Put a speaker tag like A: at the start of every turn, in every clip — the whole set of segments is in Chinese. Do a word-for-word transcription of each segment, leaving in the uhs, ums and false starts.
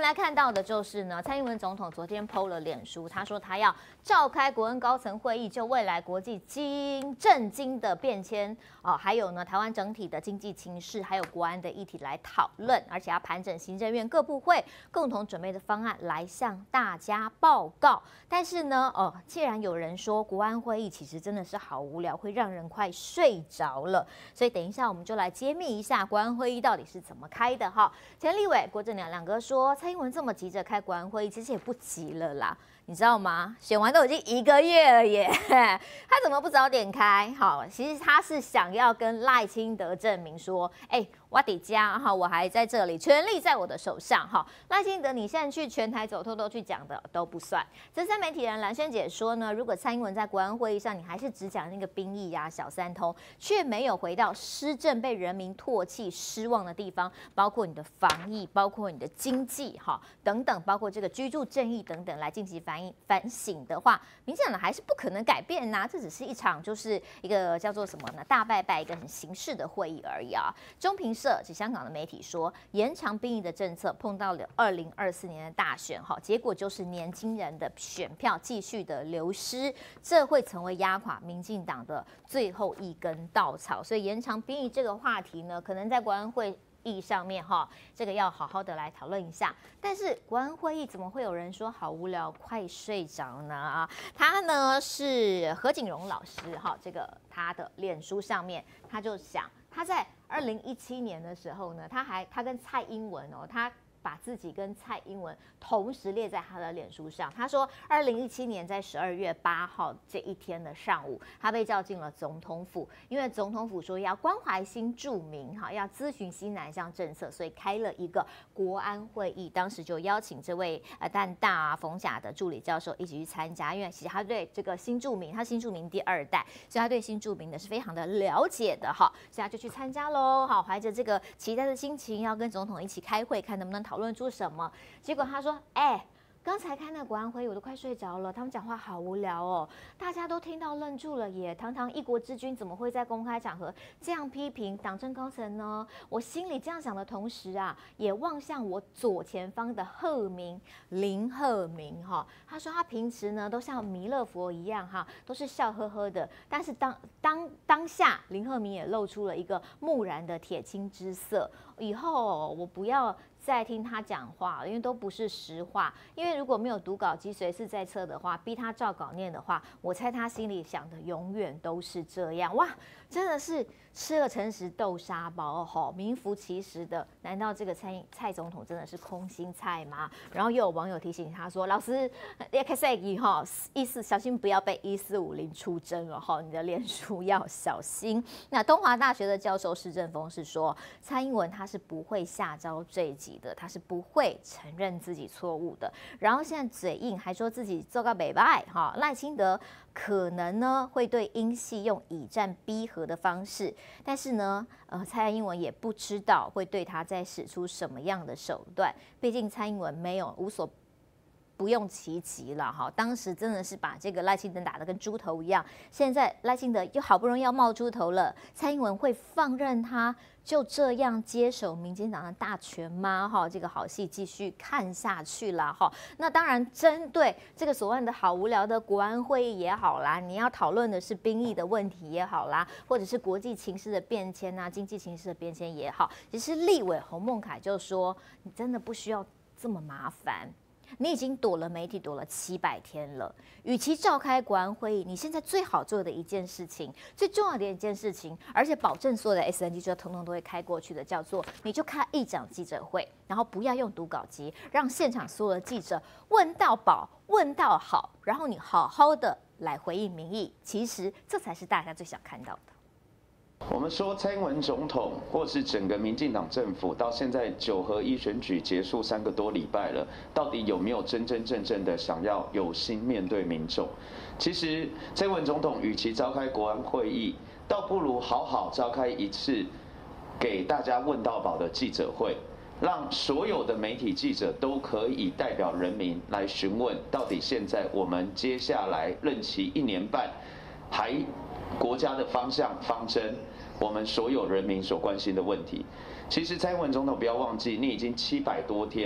A: 来看到的就是呢，蔡英文总统昨天 P O 了脸书，他说他要召开国安高层会议，就未来国际经政经的变迁哦，还有呢台湾整体的经济情势，还有国安的议题来讨论，而且要盘整行政院各部会共同准备的方案来向大家报告。但是呢，哦，既然有人说国安会议其实真的是好无聊，会让人快睡着了，所以等一下我们就来揭秘一下国安会议到底是怎么开的哈。前立委郭正亮两哥说，蔡英文这么急着开国安会议，其实也不急了啦。你知道吗？选完都已经一个月了耶，他怎么不早点开？好，其实他是想要跟赖清德证明说，哎、欸，我底家哈，我还在这里，权力在我的手上哈。赖清德，你现在去全台走透透去讲的都不算。资深媒体人蓝萱姐说呢，如果蔡英文在国安会议上，你还是只讲那个兵役呀、小三通，却没有回到施政被人民唾弃、失望的地方，包括你的防疫，包括你的经济哈等等，包括这个居住正义等等来进行反。反省的话，民进党还是不可能改变呐、啊，这只是一场就是一个叫做什么呢？大拜拜，一个很形式的会议而已啊。中评社及香港的媒体说，延长兵役的政策碰到了二零二四年的大选，哈，结果就是年轻人的选票继续的流失，这会成为压垮民进党的最后一根稻草。所以延长兵役这个话题呢，可能在国安会议上面哈，这个要好好的来讨论一下。但是国安会议怎么会有人说好无聊，快睡着呢？啊，他呢是何景荣老师哈，这个他的脸书上面他就想，他在二零一七年的时候呢，他还他跟蔡英文哦，他。把自己跟蔡英文同时列在他的脸书上。他说，二零一七年在十二月八号这一天的上午，他被叫进了总统府，因为总统府说要关怀新住民，哈，要咨询新南向政策，所以开了一个国安会议。当时就邀请这位呃淡大啊、冯甲的助理教授一起去参加，因为其实他对这个新住民，他新住民第二代，所以他对新住民呢是非常的了解的哈，所以他就去参加喽，好，怀着这个期待的心情，要跟总统一起开会，看能不能讨论。讨论出什么？结果他说：“哎、欸，刚才开那国安会议，我都快睡着了。他们讲话好无聊哦，大家都听到愣住了耶。堂堂一国之君，怎么会在公开场合这样批评党政高层呢？我心里这样想的同时啊，也望向我左前方的鹤鸣林鹤鸣哈。他说他平时呢都像弥勒佛一样哈，都是笑呵呵的，但是当当当下林鹤鸣也露出了一个木然的铁青之色。以后我不要。”再听他讲话，因为都不是实话。因为如果没有读稿机随时在册的话，逼他照稿念的话，我猜他心里想的永远都是这样。哇，真的是吃了诚实豆沙包吼，名副其实的。难道这个蔡蔡总统真的是空心菜吗？然后又有网友提醒他说：“老师，要开赛仪哈，一四小心不要被一四五零出征了哈，你的脸书要小心。”那东华大学的教授施正峰是说，蔡英文他是不会下招坠击。他是不会承认自己错误的，然后现在嘴硬，还说自己做个北败哈。赖清德可能呢会对英系用以战逼和的方式，但是呢，呃，蔡英文也不知道会对他再使出什么样的手段，毕竟蔡英文没有无所。不用其极了哈，当时真的是把这个赖清德打得跟猪头一样，现在赖清德又好不容易要冒猪头了，蔡英文会放任他就这样接手民进党的大权吗？哈，这个好戏继续看下去啦哈。那当然，针对这个所谓的好无聊的国安会议也好啦，你要讨论的是兵役的问题也好啦，或者是国际情势的变迁啊、经济情势的变迁也好，其实立委洪孟凯就说，你真的不需要这么麻烦。你已经躲了媒体躲了七百天了，与其召开国安会议，你现在最好做的一件事情，最重要的一件事情，而且保证所有的 S N G 就通通都会开过去的，叫做你就开一场记者会，然后不要用读稿机，让现场所有的记者问到饱，问到好，然后你好好的来回应民意，其实这才是大家最想看到的。
B: 我们说蔡英文总统或是整个民进党政府到现在九合一选举结束三个多礼拜了，到底有没有真真正正的想要有心面对民众？其实蔡英文总统与其召开国安会议，倒不如好好召开一次给大家问到饱的记者会，让所有的媒体记者都可以代表人民来询问，到底现在我们接下来任期一年半还国家的方向方针，我们所有人民所关心的问题。其实蔡英文总统不要忘记，你已经七百多天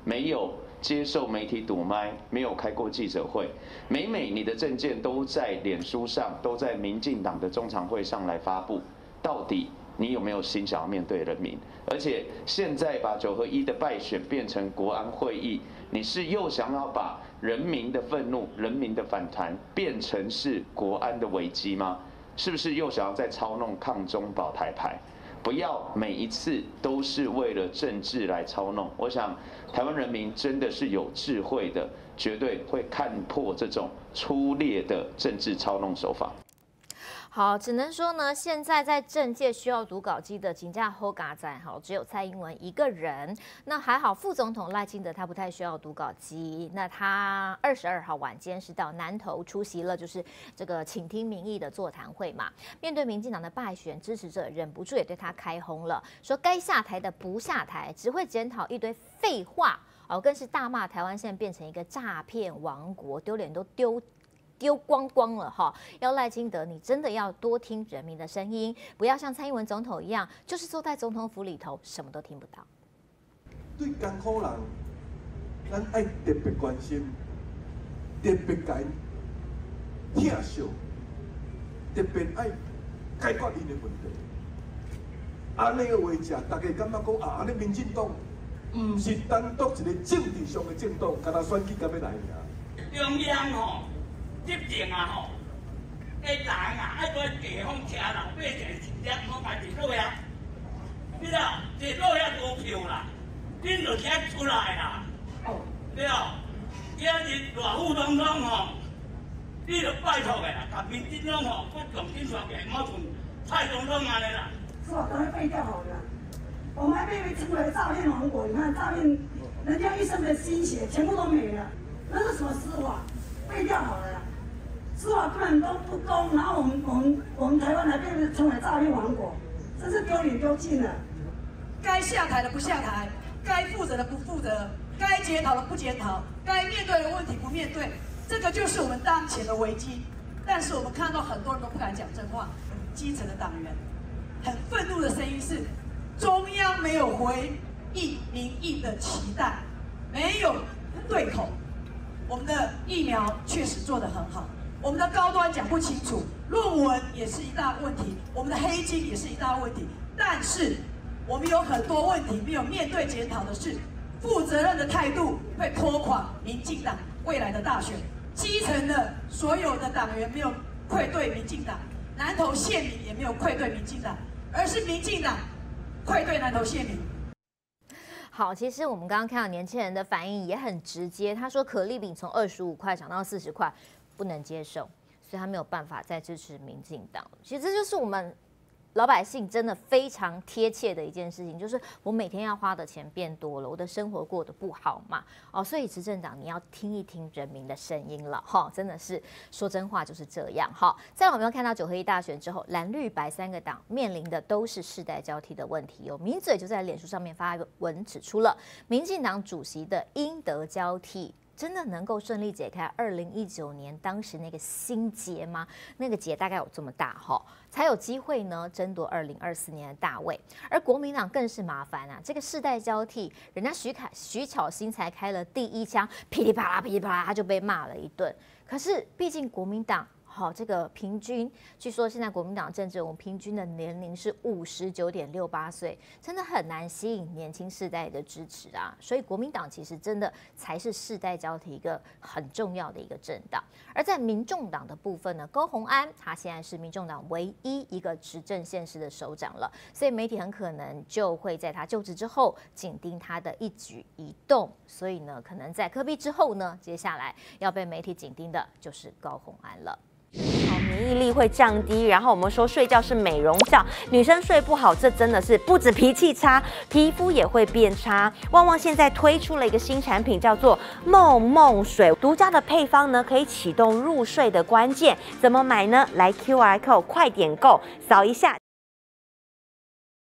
B: 没有接受媒体堵麦，没有开过记者会，每每你的政见都在脸书上，都在民进党的中常会上来发布，到底你有没有心想要面对人民？而且现在把九合一的败选变成国安会议，你是又想要把人民的愤怒、人民的反弹变成是国安的危机吗？是不是又想要再操弄抗中保台牌？不要每一次都是为了政治来操弄。我想台湾人民真的是有智慧的，绝对会看破这种粗劣的政治操弄手法。
A: 好，只能说呢，现在在政界需要读稿机的请假后嘎仔，好，只有蔡英文一个人。那还好，副总统赖清德他不太需要读稿机。那他二十二号晚间是到南投出席了，就是这个倾听民意的座谈会嘛。面对民进党的败选，支持者忍不住也对他开轰了，说该下台的不下台，只会检讨一堆废话，哦，更是大骂台湾现在变成一个诈骗王国，丢脸都丢。丢光光了哈！要赖清德，你真的要多听人民的声音，不要像蔡英文总统一样，就是坐在总统府里头，什么都听不到。
C: 对艰苦人，咱爱特别关心，特别该疼惜，特别爱解决因的问题。安尼个话食，大家感觉讲啊，安尼民进党唔是单独一个政治上的政党，干那选举敢要来尔。
D: 中央吼。执政啊吼，个人啊爱在地方听老百姓真正好家己落呀，你知道？一落遐多票啦，恁就听出来啦，对哦。今日大副总统吼，你就拜托个啦，甲民进党吼，不重新刷起，莫像蔡总统安尼啦。
E: 是吧？都会废掉好了。我们还被称为诈骗王国，你看诈骗人家一生的心血全部都没了，那是什么司法？废掉好了啦。司法根本都不公，然后我们我们我们台湾还被称为诈骗王国，真是丢脸丢尽了。
F: 该下台的不下台，该负责的不负责，该检讨的不检讨，该面对的问题不面对，这个就是我们当前的危机。但是我们看到很多人都不敢讲真话，基层的党员很愤怒的声音是：中央没有回应民意的期待，没有对口。我们的疫苗确实做得很好。我们的高端讲不清楚，论文也是一大问题，我们的黑金也是一大问题。但是我们有很多问题没有面对检讨的是，负责任的态度会拖垮民进党未来的大选。基层的所有的党员没有愧对民进党，南投县民也没有愧对民进党，而是民进党愧对南投县民。
A: 好，其实我们刚刚看到年轻人的反应也很直接，他说可丽饼从二十五块涨到四十块。不能接受，所以他没有办法再支持民进党。其实这就是我们老百姓真的非常贴切的一件事情，就是我每天要花的钱变多了，我的生活过得不好嘛，哦，所以执政党你要听一听人民的声音了，哈、哦，真的是说真话就是这样，哈、哦。再来我们要看到九合一大选之后，蓝绿白三个党面临的都是世代交替的问题，有名嘴就在脸书上面发文指出了，民进党主席的应得交替。真的能够顺利解开二零一九年当时那个心结吗？那个结大概有这么大哈，才有机会呢争夺二零二四年的大位。而国民党更是麻烦啊，这个世代交替，人家徐凯徐巧芯才开了第一枪，噼里啪啦噼里啪啦，他就被骂了一顿。可是毕竟国民党。好，这个平均，据说现在国民党政治人物平均的年龄是五十九点六八岁，真的很难吸引年轻世代的支持啊。所以国民党其实真的才是世代交替一个很重要的一个政党。而在民众党的部分呢，高虹安他现在是民众党唯一一个执政县市的首长了，所以媒体很可能就会在他就职之后紧盯他的一举一动。所以呢，可能在柯 P 之后呢，接下来要被媒体紧盯的就是高虹安了。
G: 好，免疫力会降低，然后我们说睡觉是美容觉，女生睡不好，这真的是不止脾气差，皮肤也会变差。旺旺现在推出了一个新产品，叫做梦梦水，独家的配方呢，可以启动入睡的关键。怎么买呢？来 Q R code 快点购，扫一下。